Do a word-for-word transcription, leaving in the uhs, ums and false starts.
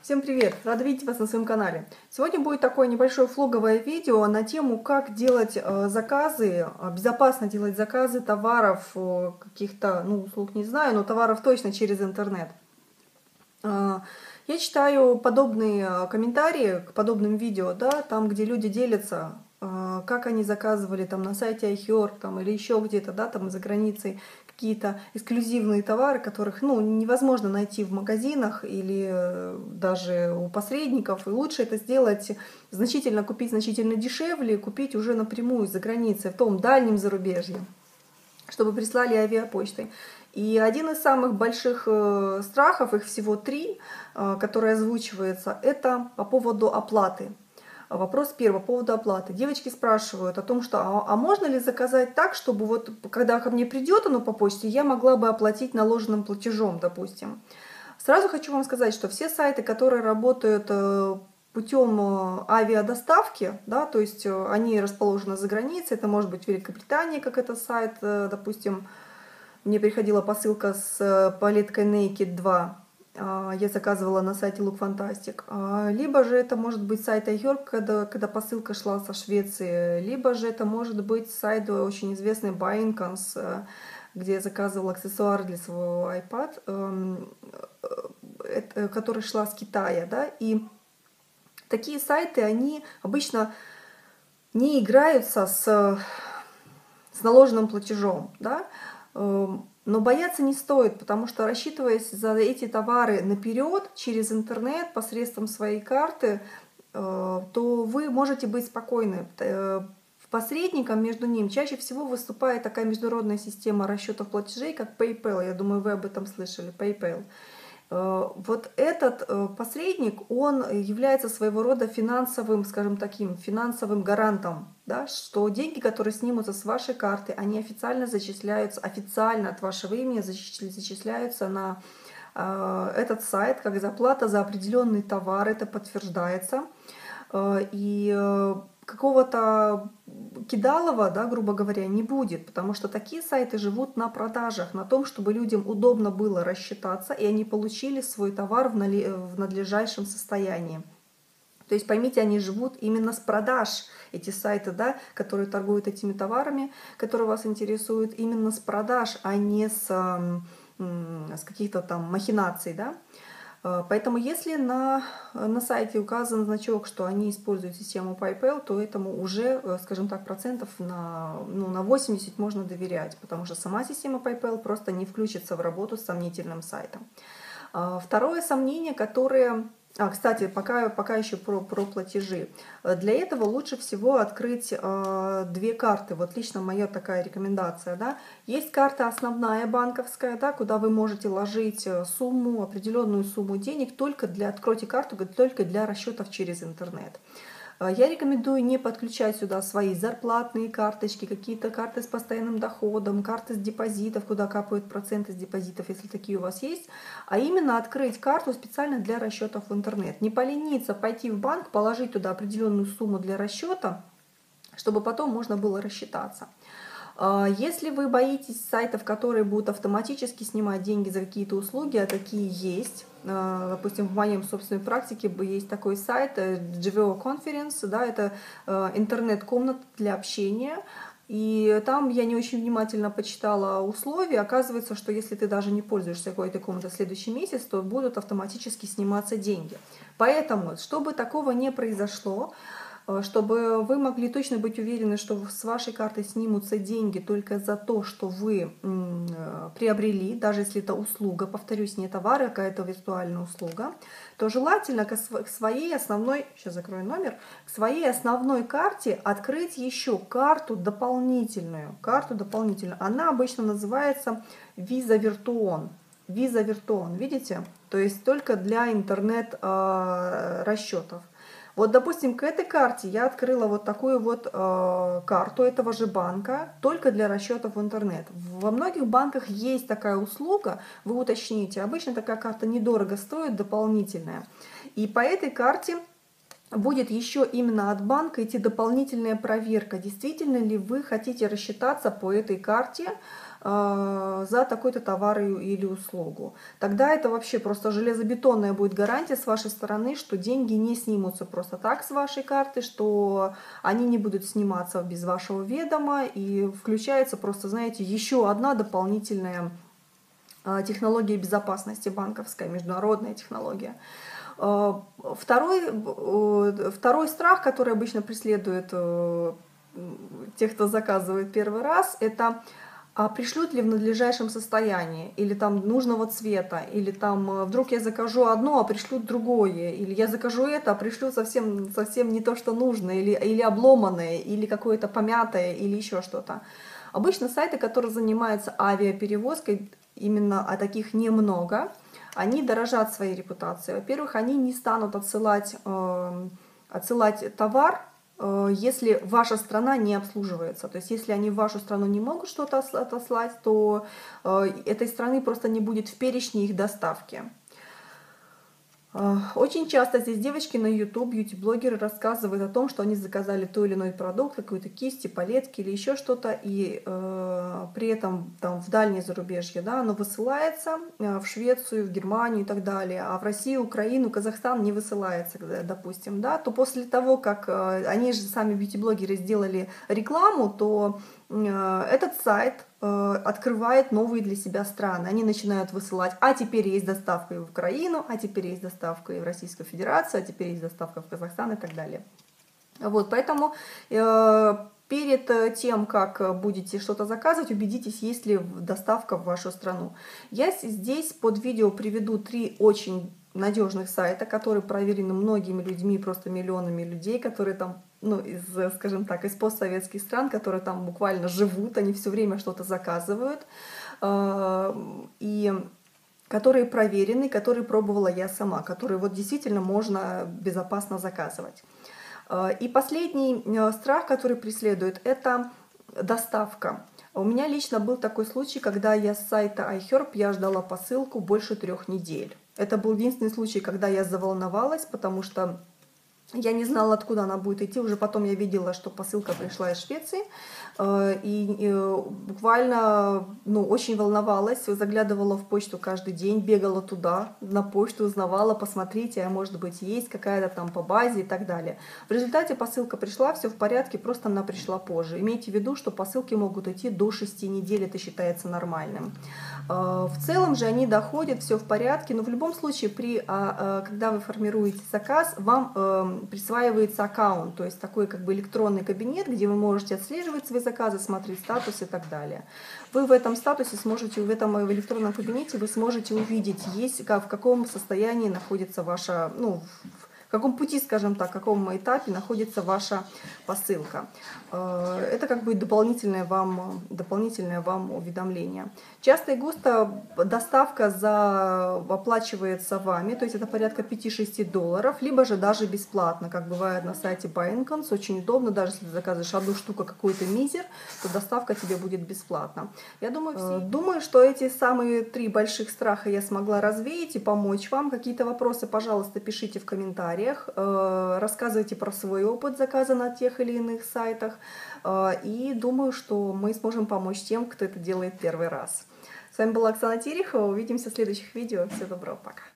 Всем привет! Рада видеть вас на своем канале. Сегодня будет такое небольшое влоговое видео на тему, как делать э, заказы, э, безопасно делать заказы товаров, э, каких-то, ну, услуг не знаю, но товаров точно через интернет. Э, я читаю подобные комментарии к подобным видео, да, там, где люди делятся, э, как они заказывали там на сайте iHerb там, или еще где-то, да, там за границей, какие-то эксклюзивные товары, которых, ну, невозможно найти в магазинах или даже у посредников. И лучше это сделать значительно, купить значительно дешевле, купить уже напрямую за границей, в том дальнем зарубежье, чтобы прислали авиапочтой. И один из самых больших страхов, их всего три, который озвучивается, это по поводу оплаты. Вопрос первый, по поводу оплаты. Девочки спрашивают о том, что а, а можно ли заказать так, чтобы вот когда ко мне придет оно по почте, я могла бы оплатить наложенным платежом, допустим. Сразу хочу вам сказать, что все сайты, которые работают путем авиадоставки, да, то есть они расположены за границей, это может быть Великобритания, как это сайт, допустим, мне приходила посылка с палеткой Naked два. Я заказывала на сайте Look Fantastic. Либо же это может быть сайт iHerb, когда, когда посылка шла со Швеции. Либо же это может быть сайт очень известный Buyingcons, где я заказывала аксессуары для своего iPad, который шла с Китая. Да? И такие сайты, они обычно не играются с, с наложенным платежом. Да? Но бояться не стоит, потому что, рассчитываясь за эти товары наперед, через интернет, посредством своей карты, то вы можете быть спокойны. Посредником между ним чаще всего выступает такая международная система расчетов платежей, как PayPal. Я думаю, вы об этом слышали, PayPal. Вот этот посредник, он является своего рода финансовым, скажем таким, финансовым гарантом, да, что деньги, которые снимутся с вашей карты, они официально зачисляются, официально от вашего имени зачисляются на э, этот сайт, как заплата за определенный товар, это подтверждается. И э, какого-то кидалова, да, грубо говоря, не будет, потому что такие сайты живут на продажах, на том, чтобы людям удобно было рассчитаться, и они получили свой товар в надлежащем состоянии. То есть, поймите, они живут именно с продаж, эти сайты, да, которые торгуют этими товарами, которые вас интересуют, именно с продаж, а не с, с каких-то там махинаций, да. Поэтому если на, на сайте указан значок, что они используют систему PayPal, то этому уже, скажем так, процентов на, ну, на восемьдесят можно доверять, потому что сама система PayPal просто не включится в работу с сомнительным сайтом. Второе сомнение, которое... А, кстати, пока, пока еще про, про платежи. Для этого лучше всего открыть э, две карты. Вот лично моя такая рекомендация. Да? Есть карта основная банковская, да, куда вы можете ложить сумму, определенную сумму денег, только для, откройте карту только для расчетов через интернет. Я рекомендую не подключать сюда свои зарплатные карточки, какие-то карты с постоянным доходом, карты с депозитов, куда капают проценты с депозитов, если такие у вас есть, а именно открыть карту специально для расчетов в интернет. Не полениться пойти в банк, положить туда определенную сумму для расчета, чтобы потом можно было рассчитаться. Если вы боитесь сайтов, которые будут автоматически снимать деньги за какие-то услуги, а такие есть, допустим, в моем собственной практике есть такой сайт Живео Conference, да, это интернет-комната для общения, и там я не очень внимательно почитала условия, оказывается, что если ты даже не пользуешься какой-то комнатой в следующий месяц, то будут автоматически сниматься деньги. Поэтому, чтобы такого не произошло, чтобы вы могли точно быть уверены, что с вашей карты снимутся деньги только за то, что вы приобрели, даже если это услуга, повторюсь, не товар, а какая-то виртуальная услуга, то желательно к своей основной, сейчас закрою номер, к своей основной карте открыть еще карту дополнительную. Карту дополнительную. Она обычно называется Visa Virtuon. Visa Virtuon, видите? То есть только для интернет-расчетов. Вот, допустим, к этой карте я открыла вот такую вот э, карту этого же банка, только для расчетов в интернет. Во многих банках есть такая услуга, вы уточните, обычно такая карта недорого стоит, дополнительная. И по этой карте будет еще именно от банка идти дополнительная проверка, действительно ли вы хотите рассчитаться по этой карте за такой-то товар или услугу. Тогда это вообще просто железобетонная будет гарантия с вашей стороны, что деньги не снимутся просто так с вашей карты, что они не будут сниматься без вашего ведома, и включается просто, знаете, еще одна дополнительная технология безопасности банковская, международная технология. Второй, второй страх, который обычно преследует тех, кто заказывает первый раз, это а пришлют ли в надлежащем состоянии, или там нужного цвета, или там вдруг я закажу одно, а пришлют другое, или я закажу это, а пришлют совсем, совсем не то, что нужно, или, или обломанное, или какое-то помятое, или еще что-то. Обычно сайты, которые занимаются авиаперевозкой, именно а таких немного, они дорожат своей репутацией. Во-первых, они не станут отсылать, э, отсылать товар, если ваша страна не обслуживается. То есть если они в вашу страну не могут что-то отослать, то этой страны просто не будет в перечне их доставки. Очень часто здесь девочки на YouTube, бьюти-блогеры рассказывают о том, что они заказали той или иной продукт, какую-то кисти, палетки или еще что-то, и э, при этом там, в дальнее зарубежье, да, оно высылается в Швецию, в Германию и так далее, а в Россию, Украину, Казахстан не высылается, допустим, да, то после того, как э, они же сами бьюти-блогеры сделали рекламу, то э, этот сайт открывает новые для себя страны. Они начинают высылать, а теперь есть доставка и в Украину, а теперь есть доставка и в Российскую Федерацию, а теперь есть доставка в Казахстан и так далее. Вот, поэтому э, перед тем, как будете что-то заказывать, убедитесь, есть ли доставка в вашу страну. Я здесь под видео приведу три очень надежных сайта, которые проверены многими людьми, просто миллионами людей, которые там, ну, из, скажем так, из постсоветских стран, которые там буквально живут, они все время что-то заказывают, и которые проверены, которые пробовала я сама, которые вот действительно можно безопасно заказывать. И последний страх, который преследует, это доставка. У меня лично был такой случай, когда я с сайта iHerb я ждала посылку больше трех недель. Это был единственный случай, когда я заволновалась, потому что я не знала, откуда она будет идти. Уже потом я видела, что посылка пришла из Швеции. И буквально ну, очень волновалась, заглядывала в почту каждый день, бегала туда, на почту, узнавала, посмотрите, а может быть есть какая-то там по базе и так далее. В результате посылка пришла, все в порядке, просто она пришла позже. Имейте в виду, что посылки могут идти до шести недель, это считается нормальным. В целом же они доходят, все в порядке, но в любом случае, при, когда вы формируете заказ, вам присваивается аккаунт, то есть такой как бы электронный кабинет, где вы можете отслеживать свои заказы, смотреть статус и так далее. Вы в этом статусе сможете, в этом в электронном кабинете вы сможете увидеть, есть, как, в каком состоянии находится ваша, ну, в каком пути, скажем так, в каком этапе находится ваша посылка. Это как бы дополнительное вам, дополнительное вам уведомление. Часто и густо доставка за, оплачивается вами, то есть это порядка пяти-шести долларов, либо же даже бесплатно, как бывает на сайте Buyin'Cons. Очень удобно, даже если ты заказываешь одну штуку, какой-то мизер, то доставка тебе будет бесплатно. Я думаю, все... думаю, что эти самые три больших страха я смогла развеять и помочь вам. Какие-то вопросы, пожалуйста, пишите в комментариях. Рассказывайте про свой опыт заказа на тех или иных сайтах. И думаю, что мы сможем помочь тем, кто это делает первый раз. С вами была Оксана Терехова. Увидимся в следующих видео. Всего доброго. Пока.